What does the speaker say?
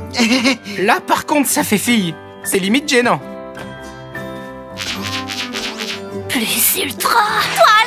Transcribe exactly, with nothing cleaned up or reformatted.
Là, par contre, ça fait fille. C'est limite gênant. Plus ultra. Toi